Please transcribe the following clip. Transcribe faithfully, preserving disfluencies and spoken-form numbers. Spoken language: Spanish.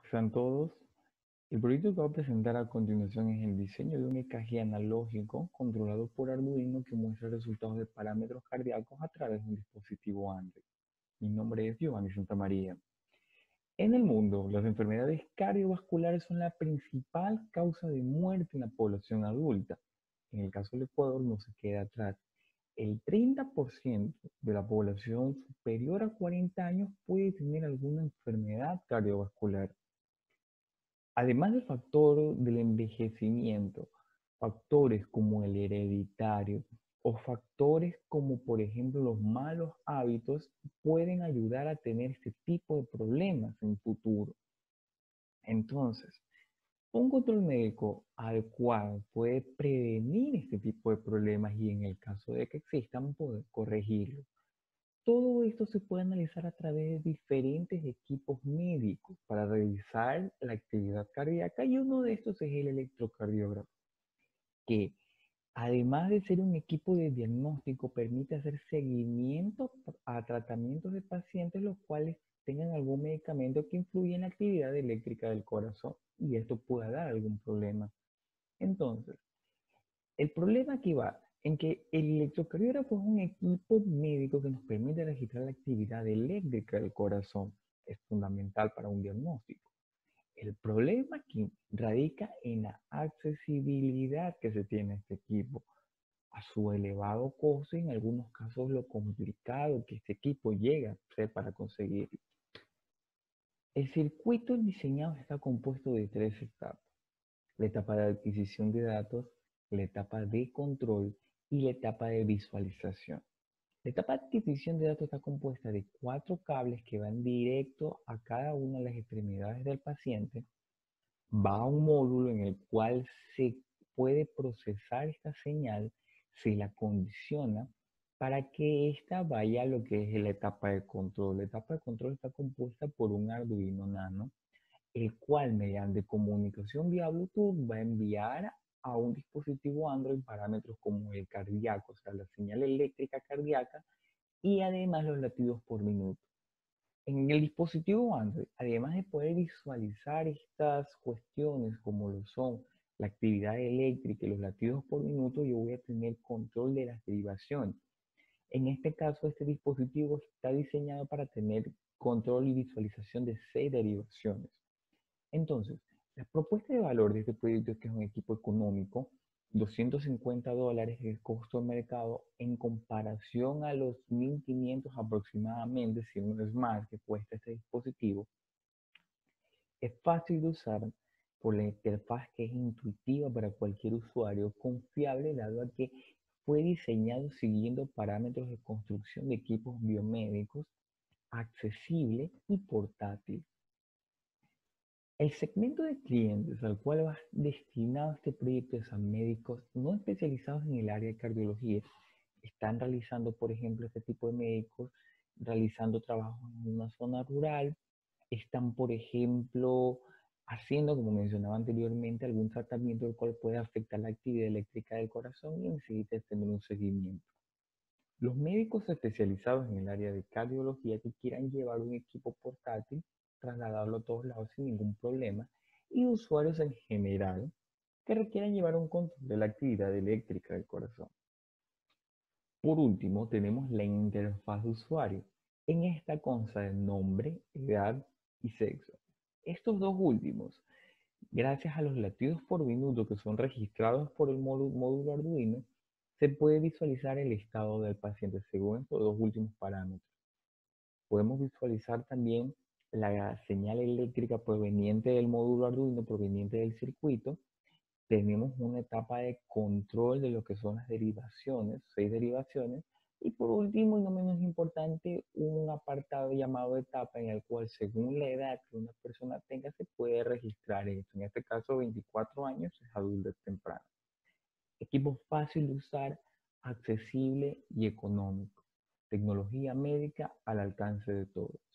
Sean todos. El proyecto que voy a presentar a continuación es el diseño de un E K G analógico controlado por Arduino que muestra resultados de parámetros cardíacos a través de un dispositivo Android. Mi nombre es Giovanni Santamaría. En el mundo, las enfermedades cardiovasculares son la principal causa de muerte en la población adulta. En el caso del Ecuador no se queda atrás. El treinta por ciento de la población superior a cuarenta años puede tener alguna enfermedad cardiovascular. Además del factor del envejecimiento, factores como el hereditario o factores como por ejemplo los malos hábitos pueden ayudar a tener este tipo de problemas en futuro. Entonces, un control médico adecuado puede prevenir este tipo de problemas y en el caso de que existan poder corregirlo. Todo esto se puede analizar a través de diferentes equipos médicos para revisar la actividad cardíaca y uno de estos es el electrocardiógrafo, que además de ser un equipo de diagnóstico permite hacer seguimiento a tratamientos de pacientes los cuales tengan algún medicamento que influye en la actividad eléctrica del corazón y esto pueda dar algún problema. Entonces, el problema aquí va en que el electrocardiógrafo es un equipo médico que nos permite registrar la actividad eléctrica del corazón. Es fundamental para un diagnóstico. El problema aquí radica en la accesibilidad que se tiene a este equipo, a su elevado costo y en algunos casos lo complicado que este equipo llega a ser para conseguirlo. El circuito diseñado está compuesto de tres etapas: la etapa de adquisición de datos, la etapa de control y la etapa de visualización. La etapa de adquisición de datos está compuesta de cuatro cables que van directo a cada una de las extremidades del paciente. Va a un módulo en el cual se puede procesar esta señal, se la condiciona para que ésta vaya a lo que es la etapa de control. La etapa de control está compuesta por un Arduino Nano, el cual mediante comunicación vía Bluetooth va a enviar a un dispositivo Android parámetros como el cardíaco, o sea, la señal eléctrica cardíaca y además los latidos por minuto. En el dispositivo Android, además de poder visualizar estas cuestiones como lo son la actividad eléctrica y los latidos por minuto, yo voy a tener control de las derivaciones. En este caso, este dispositivo está diseñado para tener control y visualización de seis derivaciones. Entonces, la propuesta de valor de este proyecto es que es un equipo económico, doscientos cincuenta dólares es el costo de mercado en comparación a los mil quinientos aproximadamente, si no es más, que cuesta este dispositivo. Es fácil de usar por la interfaz que es intuitiva para cualquier usuario, confiable dado a que fue diseñado siguiendo parámetros de construcción de equipos biomédicos, accesible y portátil. El segmento de clientes al cual va destinado este proyecto es a médicos no especializados en el área de cardiología. Están realizando, por ejemplo, este tipo de médicos, realizando trabajos en una zona rural. Están, por ejemplo, haciendo, como mencionaba anteriormente, algún tratamiento el cual puede afectar la actividad eléctrica del corazón y necesita tener un seguimiento. Los médicos especializados en el área de cardiología que quieran llevar un equipo portátil, trasladarlo a todos lados sin ningún problema, y usuarios en general que requieran llevar un control de la actividad eléctrica del corazón. Por último, tenemos la interfaz de usuario. En esta consta de nombre, edad y sexo. Estos dos últimos, gracias a los latidos por minuto que son registrados por el módulo, módulo Arduino, se puede visualizar el estado del paciente según estos dos últimos parámetros. Podemos visualizar también la señal eléctrica proveniente del módulo Arduino, proveniente del circuito. Tenemos una etapa de control de lo que son las derivaciones, seis derivaciones. Y por último, y no menos importante, un apartado llamado etapa en el cual según la edad que una persona tenga se puede registrar esto. En este caso, veinticuatro años es adulto temprano. Equipo fácil de usar, accesible y económico. Tecnología médica al alcance de todos.